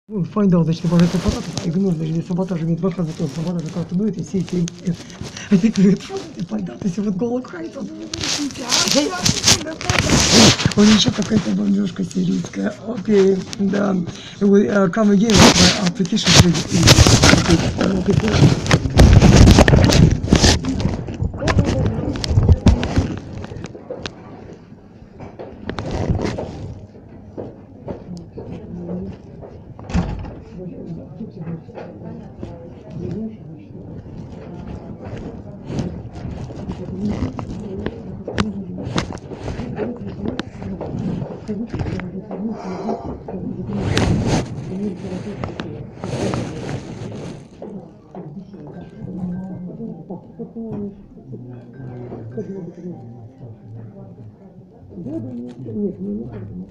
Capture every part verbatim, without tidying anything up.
Ну, find out, значит, обожать аппаратов, а игнор, значит, саботаж имеет два раза тон, саботаж как-то дует, и все эти... Они говорят, что ты find out, если вот голод хайт, он... Он еще какая-то бомбежка сирийская. Окей, да. We uh, come again with my application. Нет, не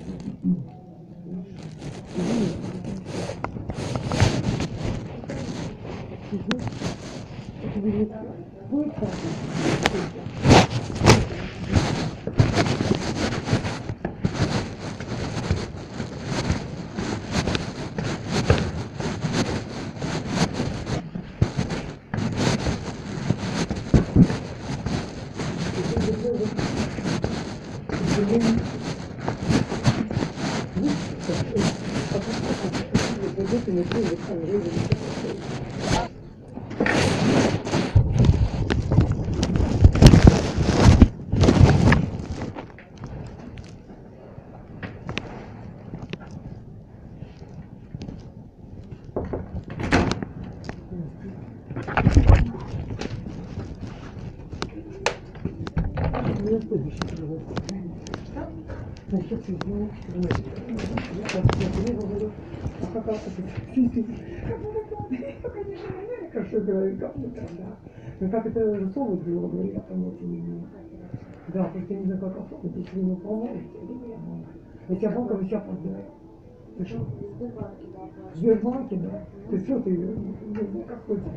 Хорошо играю, как бы там, да. Но как это рисовывать, грубо говоря, я понятия не имею. Да, просто я не знаю, как оформить, если вы не поможете, если я банка, вы себя поздравляю. Ты что? В Сбербанке, да. Ты что, ты, не знаю, как хочешь.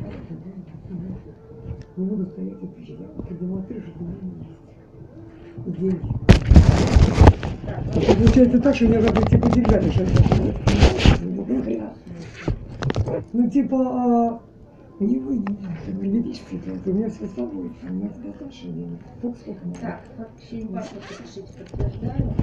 Не буду стоять и отвечать, я продемонстрирую, что у меня есть деньги. Получается так, что мне надо типа держать, ну типа, а, не вы, не видишь, у меня все с собой, у меня достаточно денег. Сколько, сколько надо? Так, вообще паспорт запишите, подтверждаю.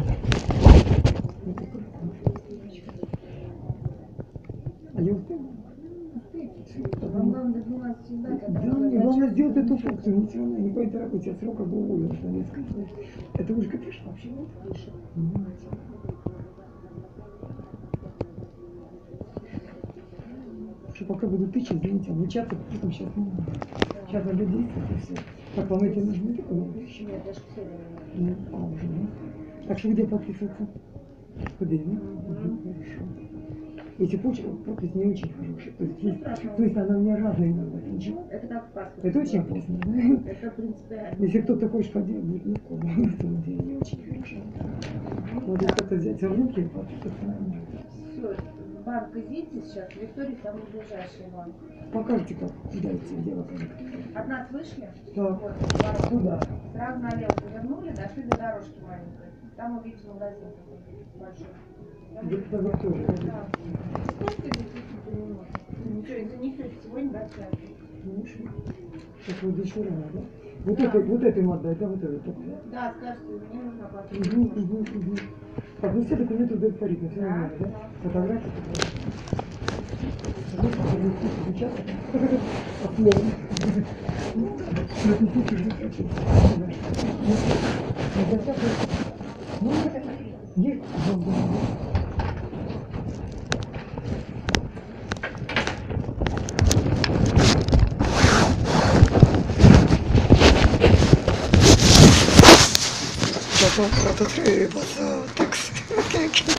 А я успею? Вам главное добиваться всегда. Да, мне главное сделать эту функцию, не все равно, никакой торопить, я срока был уволен, что не сказать. Это уже копишь вообще, нет? Пишет. Что пока буду тычать, извините, обучаться, потом сейчас не надо. Сейчас надо действовать и все. Так, вам эти нужны? Нет, даже все не Нет, а уже нет. Так что где подписываться? Куда? Ну? Угу, хорошо. Эти почерки подпись не очень хорошие. То есть, есть, то есть она у меня разная иногда. Ничего? Это как паспорт. Это очень опасно, да? Это принципиально. Если кто-то хочет поделать, будет легко. На самом деле не очень хорошо. Надо что-то взять в руки и подписаться нормально. Все, в банк идите сейчас, Виктория, там ближайший банк. Покажите, как куда идти, где вы покажете. От нас вышли? Так. Вот, банк. Куда? Сразу налево повернули, дошли до дорожки маленькой. Там увидите магазин такой большой. Где-то вы тоже. Да. Сколько здесь ничего, из-за них сегодня до связи. Конечно. Сейчас вот еще рано, да? Вот, да. Это, вот это ему отдать, да, вот это. Да, да, скажите, мне нужно оплатить. угу, угу, угу. Так, ну все документы удовлетворительны, все Да, нормально, да? да. Фотографии, фотографии. Сейчас отлично. Ну, есть. Зато, зато три, вот, так.